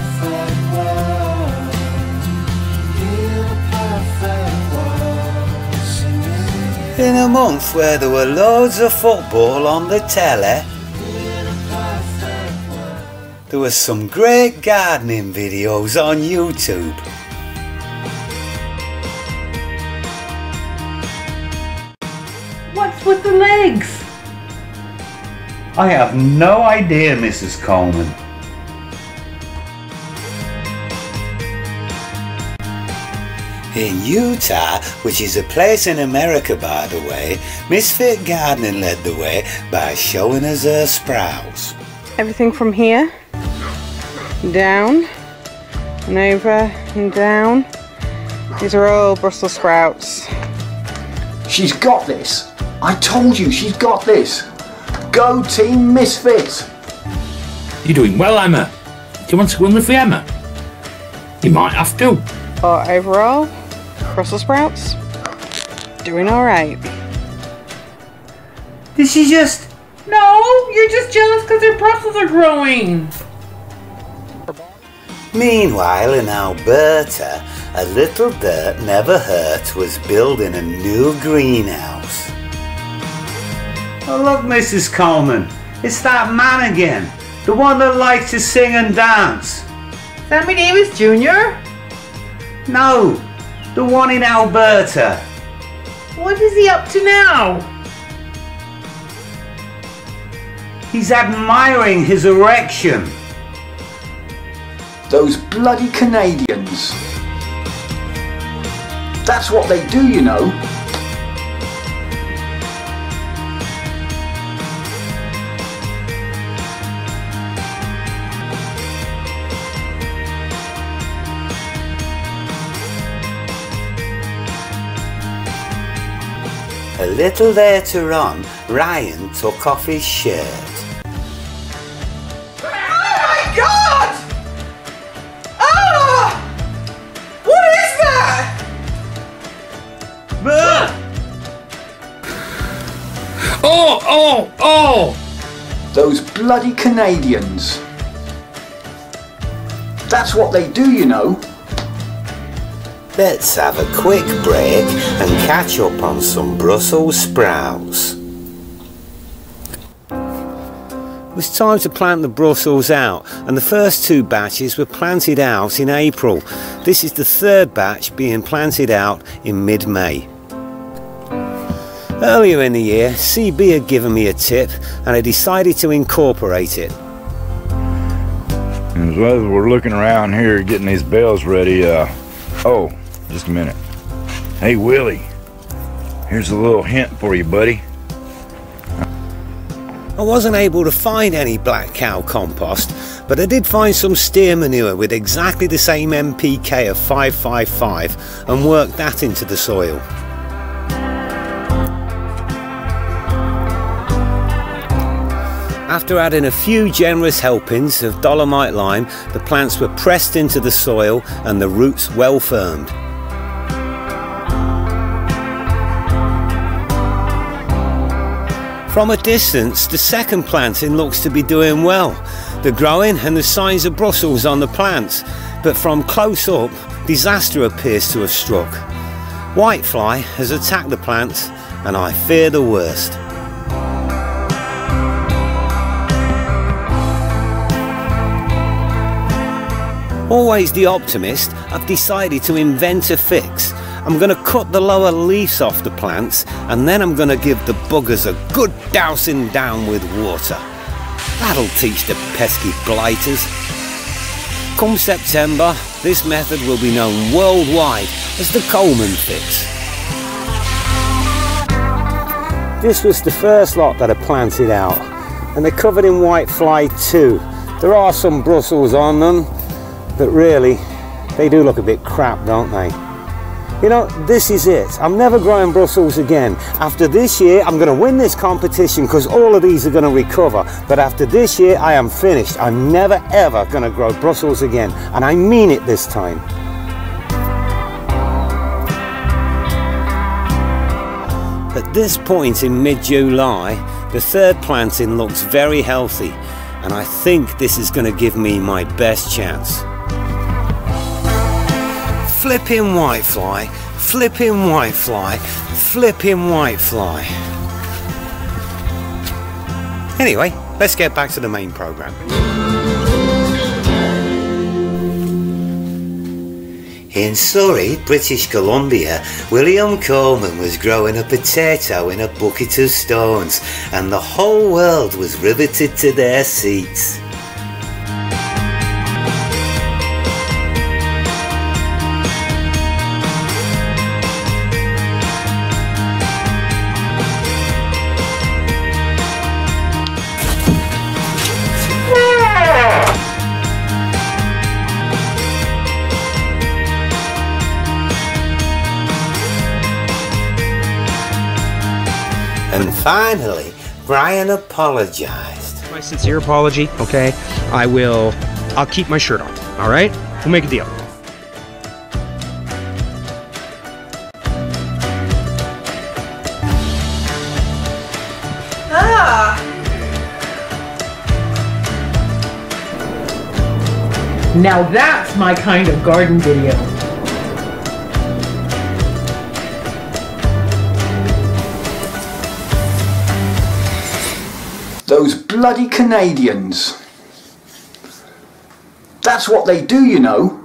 In a month where there were loads of football on the telly, there were some great gardening videos on YouTube. What's with the legs? I have no idea, Mrs. Coleman. In Utah, which is a place in America by the way, Misfit Gardening led the way by showing us her sprouts. Everything from here, down, and over and down. These are all Brussels sprouts. She's got this. I told you she's got this. Go Team Misfits. You're doing well, Emma. Do you want to go in with the Emma? You might have to. But overall, Brussels sprouts, doing alright. Did she just... No, you're just jealous because your Brussels are growing. Meanwhile, in Alberta, a little dirt never hurt was building a new greenhouse. Oh look, Mrs. Coleman, it's that man again, the one that likes to sing and dance. Sammy Davis Jr.? No, the one in Alberta. What is he up to now? He's admiring his erection. Those bloody Canadians. That's what they do, you know. A little later on, Ryan took off his shirt. Oh my God! Ah! What is that? Oh! Those bloody Canadians. That's what they do, you know. Let's have a quick break and catch up on some Brussels sprouts. It was time to plant the Brussels out, and the first two batches were planted out in April. This is the third batch being planted out in mid-May. Earlier in the year, CB had given me a tip and I decided to incorporate it. As well as we're looking around here getting these bales ready, oh, just a minute. Hey Willie, here's a little hint for you, buddy. I wasn't able to find any black cow compost, but I did find some steer manure with exactly the same NPK of 555 and worked that into the soil. After adding a few generous helpings of dolomite lime, the plants were pressed into the soil and the roots well firmed. From a distance, the second planting looks to be doing well. They're growing and there's signs of Brussels on the plants, but from close up, disaster appears to have struck. Whitefly has attacked the plants and I fear the worst. Always the optimist, I've decided to invent a fix. I'm going to cut the lower leaves off the plants and then I'm going to give the buggers a good dousing down with water. That'll teach the pesky blighters. Come September, this method will be known worldwide as the Coleman fix. This was the first lot that I planted out and they're covered in whitefly too. There are some Brussels on them, but really, they do look a bit crap, don't they? You know, this is it. I'm never growing Brussels again. After this year, I'm going to win this competition because all of these are going to recover. But after this year, I am finished. I'm never ever going to grow Brussels again. And I mean it this time. At this point in mid-July, the third planting looks very healthy. And I think this is going to give me my best chance. Flipping whitefly, flipping whitefly, flipping whitefly. Anyway, let's get back to the main programme. In Surrey, British Columbia, William Coleman was growing a potato in a bucket of stones, and the whole world was riveted to their seats. And finally, Brian apologized. My sincere apology, okay? I'll keep my shirt on, all right? We'll make a deal. Now that's my kind of garden video. Those bloody Canadians. That's what they do, you know.